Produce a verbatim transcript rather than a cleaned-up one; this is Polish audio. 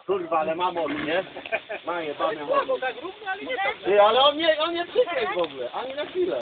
Kurwa, ale ma moc, nie? Ma jebane moc. Tak równo, ale nie tak. Ty, ale on nie, on nie przykrył w ogóle, ani na chwilę.